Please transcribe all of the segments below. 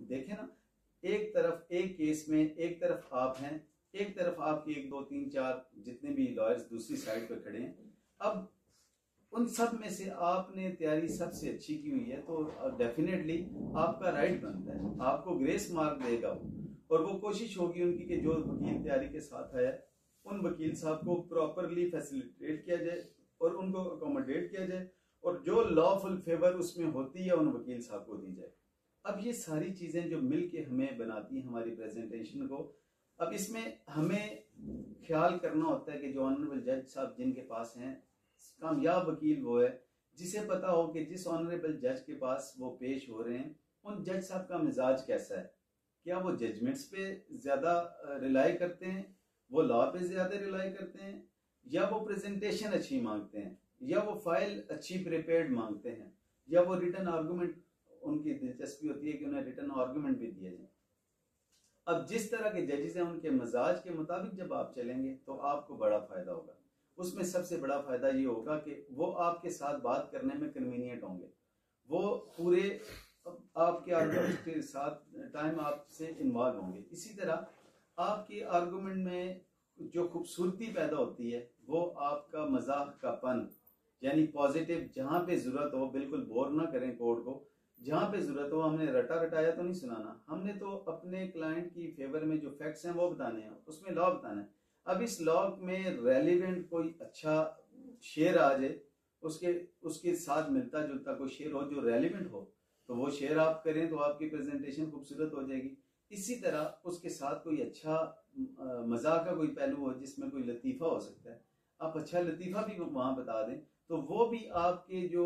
देखें ना, एक तरफ एक केस में एक तरफ आप हैं, एक तरफ आपके 1 2 3 4 जितने भी लॉयर्स दूसरी साइड पे खड़े हैं। अब उन सब में से आपने तैयारी सबसे अच्छी की हुई है तो डेफिनेटली आपका राइट बनता है, आपको ग्रेस मार्क देगा वो। और वो कोशिश होगी उनकी कि जो वकील तैयारी के साथ आया उन वकील साहब को प्रॉपरली फैसिलिटेट किया जाए और उनको अकोमोडेट किया जाए, और जो लॉफुल फेवर उसमें होती है उन वकील साहब को दी जाए। अब ये सारी चीजें जो मिलके हमें बनाती हैं हमारी प्रेजेंटेशन को, अब इसमें हमें ख्याल करना होता है कि जो ऑनरेबल जज साहब जिनके पास हैं, कामयाब वकील वो है जिसे पता हो कि जिस ऑनरेबल जज के पास वो पेश हो रहे हैं उन जज साहब का मिजाज कैसा है, क्या वो जजमेंट्स पे ज्यादा रिलाई करते हैं, वो लॉ पे ज्यादा रिलाई करते हैं, या वो प्रेजेंटेशन अच्छी मांगते हैं, या वो फाइल अच्छी प्रिपेयर्ड मांगते हैं, या वो रिटन आर्गूमेंट, उनकी दिलचस्पी होती है कि उन्हें रिटन आर्गूमेंट भी दिया जाए। अब जिस तरह के जजेस हैं उनके मिजाज के मुताबिक जब आप चलेंगे तो आपको बड़ा फायदा होगा। उसमें सबसे बड़ा फायदा ये होगा कि वो आपके साथ बात करने में कन्वीनियंट होंगे, वो पूरे आपके आर्गूमेंट के साथ टाइम आपसे इन्वॉल्व होंगे। इसी तरह आपके आर्गूमेंट में जो खूबसूरती पैदा होती है वो आपका मजाक का पन, यानी पॉजिटिव, जहां पे जरूरत हो बिल्कुल बोर ना करें कोर्ट को, जहां पे जरूरत हो हमने रटा रटाया तो नहीं सुनाना, हमने तो अपने क्लाइंट की फेवर में जो फैक्ट्स हैं वो बताने हैं, उसमें लॉ बताना है। अब इस लॉ में रेलिवेंट कोई अच्छा शेर आ जाए, उसके साथ मिलता जुलता कोई शेर हो जो रेलिवेंट हो, तो वो शेर आप करें तो आपकी प्रेजेंटेशन खूबसूरत हो जाएगी। इसी तरह उसके साथ कोई अच्छा मजाक का कोई पहलू हो जिसमें कोई लतीफा हो सकता है, आप अच्छा लतीफा भी वहां बता दें तो वो भी आपके जो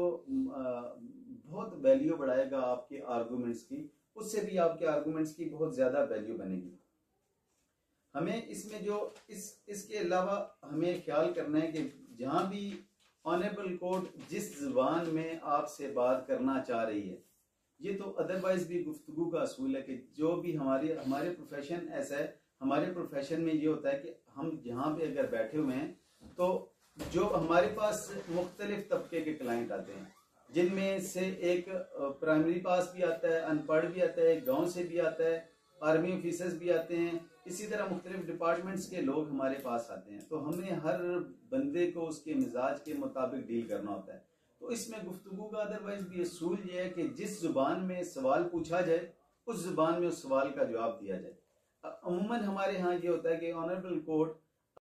बहुत वैल्यू बढ़ाएगा आपके आर्गूमेंट्स की, उससे भी आपके आर्गूमेंट्स की बहुत ज्यादा वैल्यू बनेगी। हमें इसमें जो इसके अलावा हमें ख्याल करना है कि जहां भी ऑनरेबल कोर्ट जिस जुबान में आपसे बात करना चाह रही है, ये तो अदरवाइज भी गुफ्तगू का असूल है कि जो भी हमारे प्रोफेशन ऐसा है, हमारे प्रोफेशन में ये होता है कि हम जहाँ पे अगर बैठे हुए हैं तो जो हमारे पास मुख्तलिफ तबके के क्लाइंट आते हैं, जिनमें से एक प्राइमरी पास भी आता है, अनपढ़ भी आता है, गांव से भी आता है, आर्मी ऑफिसर्स भी आते हैं, इसी तरह मुख्तलिफ डिपार्टमेंट्स के लोग हमारे पास आते हैं। तो हमें हर बंदे को उसके मिजाज के मुताबिक डील करना होता है। तो इसमें गुफ्तगू का अदरवाइज भी असूल ये है कि जिस जुबान में सवाल पूछा जाए उस जुबान में उस सवाल का जवाब दिया जाए। अमूमन हमारे यहाँ ये होता है कि ऑनरेबल कोर्ट